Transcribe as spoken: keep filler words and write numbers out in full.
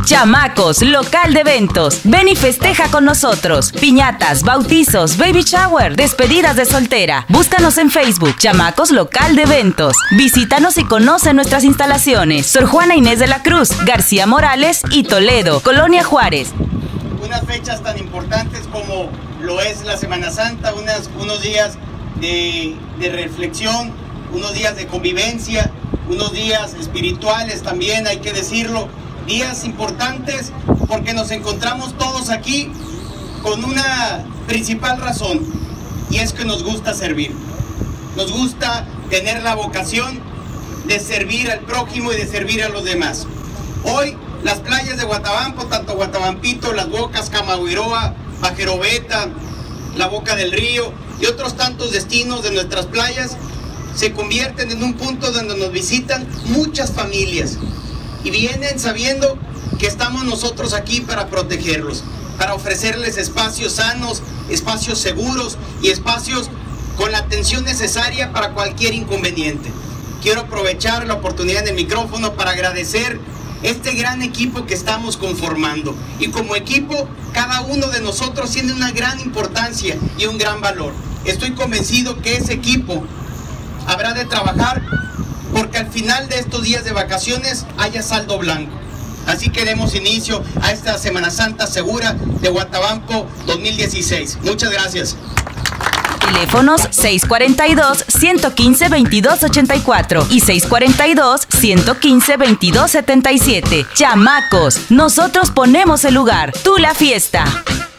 Chamacos, local de eventos. Ven y festeja con nosotros. Piñatas, bautizos, baby shower, despedidas de soltera. Búscanos en Facebook, Chamacos, local de eventos. Visítanos y conoce nuestras instalaciones. Sor Juana Inés de la Cruz, García Morales y Toledo, Colonia Juárez. Unas fechas tan importantes como lo es la Semana Santa, unas, unos días de, de reflexión, unos días de convivencia, unos días espirituales también, hay que decirlo, días importantes porque nos encontramos todos aquí con una principal razón, y es que nos gusta servir, nos gusta tener la vocación de servir al prójimo y de servir a los demás. Hoy las playas de Guatabampo, tanto Guatabampito, Las Bocas, Camagüiroa, Pajerobeta, La Boca del Río y otros tantos destinos de nuestras playas se convierten en un punto donde nos visitan muchas familias y vienen sabiendo que estamos nosotros aquí para protegerlos, para ofrecerles espacios sanos, espacios seguros y espacios con la atención necesaria para cualquier inconveniente. Quiero aprovechar la oportunidad del micrófono para agradecer este gran equipo que estamos conformando, y como equipo cada uno de nosotros tiene una gran importancia y un gran valor. Estoy convencido que ese equipo habrá de trabajar porque al final de estos días de vacaciones haya saldo blanco. Así que demos inicio a esta Semana Santa segura de Guatabampo dos mil dieciséis. Muchas gracias. Teléfonos seis cuatro dos, uno cinco, veintidós ochenta y cuatro y seis cuatro dos, uno cinco, veintidós setenta y siete. Chamacos, nosotros ponemos el lugar, tú la fiesta.